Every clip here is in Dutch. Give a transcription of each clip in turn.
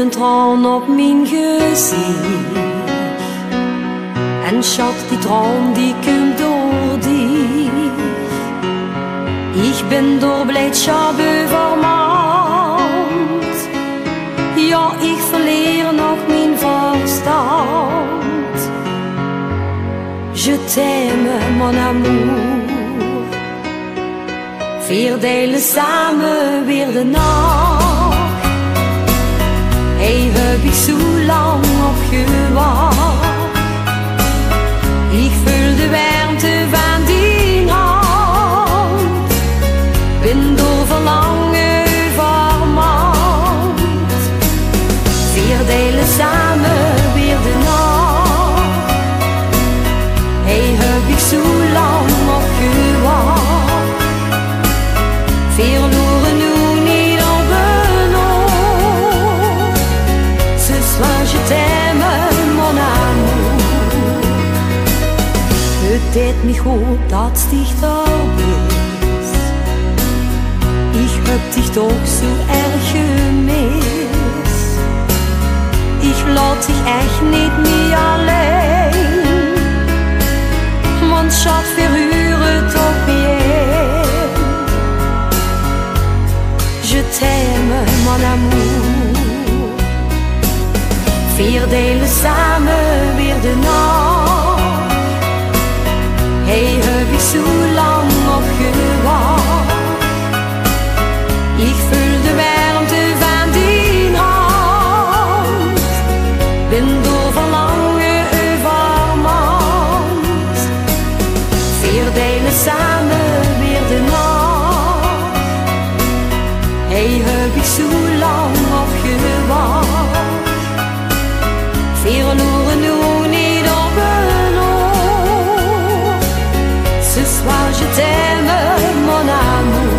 een traan op mijn gezicht. En schat, die traan die komt door dich. Ik ben door blijdschap overmand. Ja, ik verleer nog mijn verstand. Je t'aime, mon amour. Vier delen samen weer de nacht. Hey, heb ik zo lang op gewacht. Ik voel de warmte van die hand. Ben door verlangen vermand. Vier delen samen weer de nacht. Hey, heb ik zo lang op gewacht. Verloren nu niet op een oog. Ce soir je t'aime, mon amour. Het deed me goed dat dichter is. Ik heb dich toch zo erg gemist. Ik laat dich echt niet meer alleen. Want schat, verhuren toch meer. Je t'aime, mon amour. Vier delen samen weer de nacht. Hey, heb ik zo lang op gewacht. Ik voel de warmte van die hand. Ben door verlangen overmand. Vier delen samen weer de nacht. Hey, heb ik zo lang op gewacht. Verloren nu niet op een oog. Ce soir je t'aime, mon amour.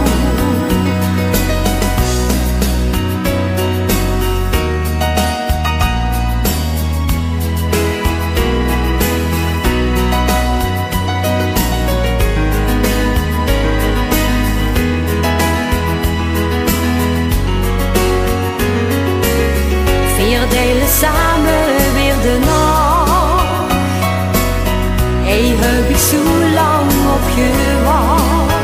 Vier delen samen weer de nacht. Hey, heb ik zo lang op gewacht.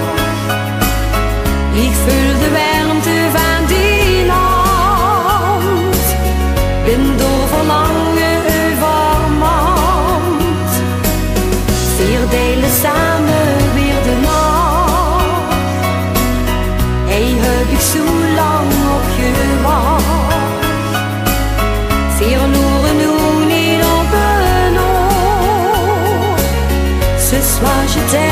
Ik voel de warmte van die hand. Ben door verlangen overmand. Vier delen samen weer de nacht. Hey, heb ik zo lang op gewacht. Verloren nu niet op een oog. Ce soir je t'aime.